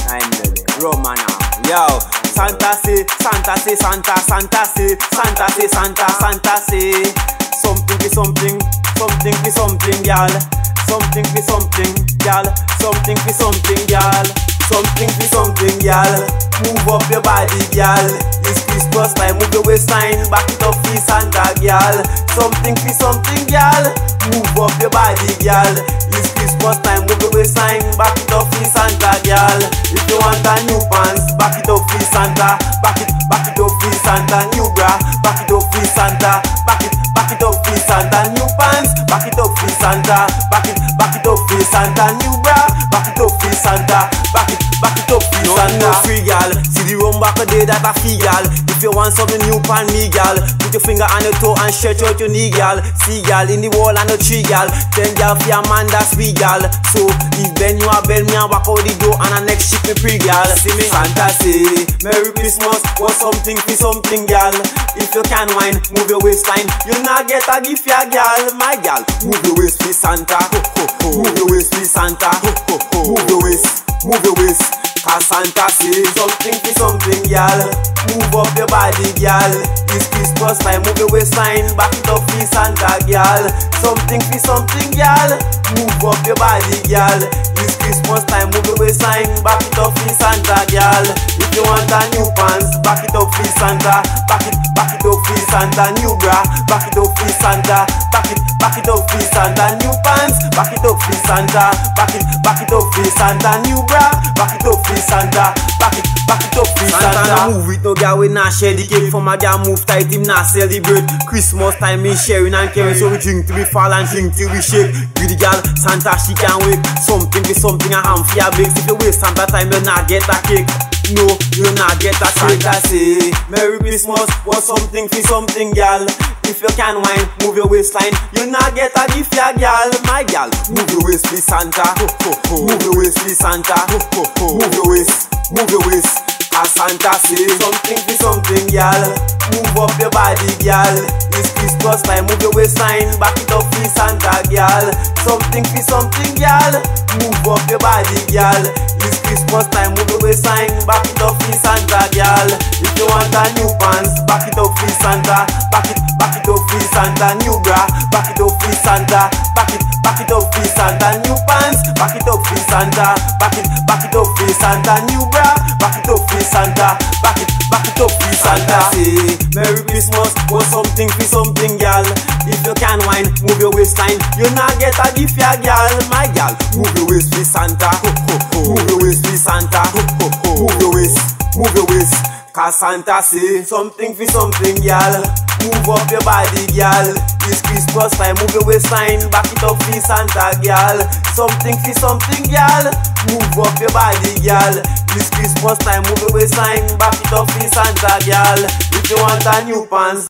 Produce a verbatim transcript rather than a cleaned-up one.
I'm ready. Romana. Yo, Santa say, Santa say, Santa, Santa say, Santa say, Santa, Santa say. Something be something, something be something, y'all. Something be something, y'all. Something be something, y'all. Something be something, y'all. Move up your body, y'all. It's Christmas time, move your waistline. Back it up, free Santa, y'all. Something be something, y'all. Move up your body, y'all. It's Christmas time, move your waistline. Back it up, free Santa, y'all. If you want a new pants, back it up, free Santa. Back it, back it up, free Santa. New bra, back it up, free Santa. Back it, back it up, free Santa. New pants, back it up, free Santa. Back it, back it up, free Santa. New bra, back it up, free Santa. Back it, back it up, free Santa. No free gal, see the rum back a day that I feel gal. If you want something new pan me gal, put your finger on your toe and stretch out your knee gal. See gal in the wall and the tree gal. Ten gal for your man that's we gal. So if Ben you a bell me and walk out the door and a next ship me pre gal. See me Santa say, Merry Christmas, want something for something gal. If you can wine, move your waistline. You not get a gift ya gal, my gal. Move your waist for Santa, ho, ho, ho. Move your waist for Santa, ho, ho, ho. Move your waist, move your waist. Cause Santa say something for something, y'all. Move up your body, y'all. It's Christmas time, move your waistline. Back it up for Santa, y'all. Something for something, y'all. Move up your body, y'all. It's Christmas time, move your waistline. Back it up for Santa, y'all. If you want a new pants, back it up for Santa. Back it, back it up for Santa. New bra, back it up for Santa. Back it, back it up for Santa. New pants, back it up for Santa. Back it, back it up for Santa. New bra, back it up for Santa, back it, back it up, free Santa. Santa no move it, no girl we not share the cake. For my girl move tight, him not celebrate. Christmas time me sharing and caring, so we drink till we fall and drink till we shake. Greedy girl, Santa she can't wait. Something be something a ham for your bakes. If you waste Santa time, you not get a cake. No, you not get a cake. Santa say, Merry Christmas, want something for something, girl. If you can wine, move your waistline. You not get a gift, ya girl, my girl. Move your waist, please Santa. Ho, ho, ho. Move your waist, please Santa. Ho, ho, ho. Move your waist, move your waist. Cause Santa say something for something, y'all. Move up your body, y'all. It's Christmas time, move your waistline. Back it up, free Santa, y'all. Something for something, y'all. Move up your body, y'all. It's Christmas time, move your waistline. Back it up, free Santa, y'all. If you want a new pants, back it up, free Santa. Back it, back it up, free Santa. New bra, back it up, free Santa. Back it, back it up, free Santa. New pants, back it up, free Santa. Back it, back it up, free Santa. New bra, back it up, free Santa. Back it, back it up, free Santa. Say, Merry Christmas, want something for something, y'all. If you can wine, move your waistline. You not get a gift, ya girl, my girl. Move your waist for Santa. Ho, ho, ho. Move your waist for Santa. Ho, ho, ho. Move your waist, move your waist. Cause Santa say something for something, y'all. Move up your body, girl. It's Christmas time, move your waistline. Back it up for Santa, girl. Something for something, girl. Move up your body, girl. It's Christmas time, move your waistline. Back it up for Santa, girl. If you want a new pants,